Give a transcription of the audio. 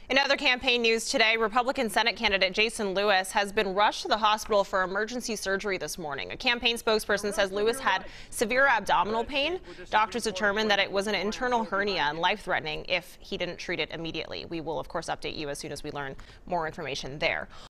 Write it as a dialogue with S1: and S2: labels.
S1: In other campaign news today, Republican Senate candidate Jason Lewis has been rushed to the hospital for emergency surgery this morning. A campaign spokesperson says Lewis had severe abdominal pain. Doctors determined that it was an internal hernia and life-threatening if he didn't treat it immediately. We will, of course, update you as soon as we learn more information there.